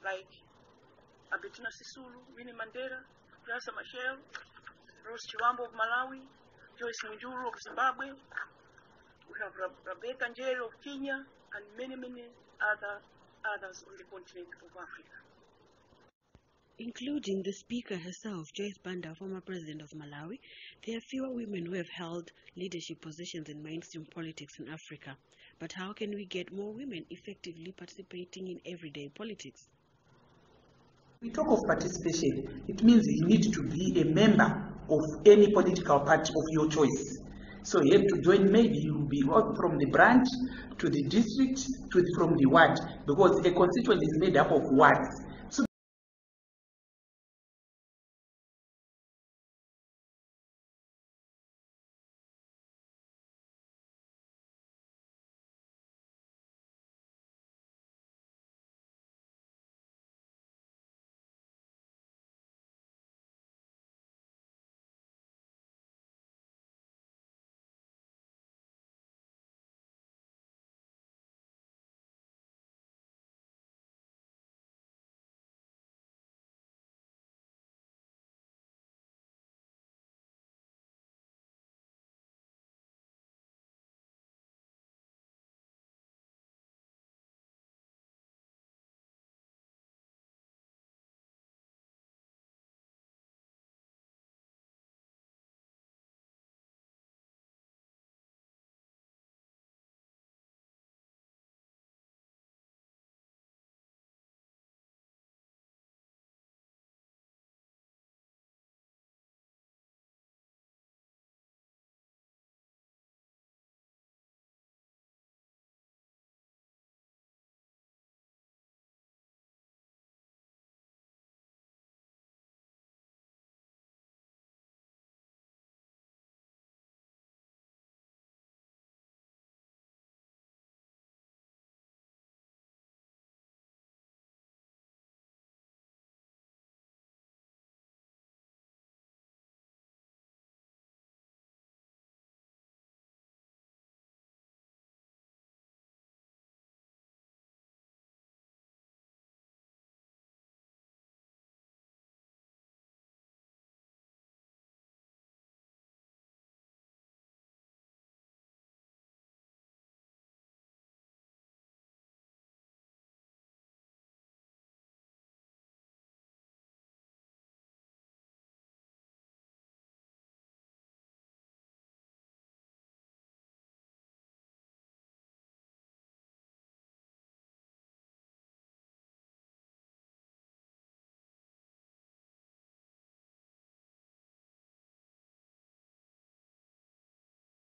like Abetina Sisulu, Winnie Mandela, Rasa Machel, Rose Chiwambo of Malawi, Joyce Mujuru of Zimbabwe. We have Rebecca Njeri of Kenya, and many others on the continent of Africa. Including the speaker herself, Joyce Banda, former president of Malawi, there are fewer women who have held leadership positions in mainstream politics in Africa. But how can we get more women effectively participating in everyday politics? We talk of participation, it means you need to be a member of any political party of your choice. So you have to join, maybe you will be from the branch to the district from the ward, because a constituent is made up of wards.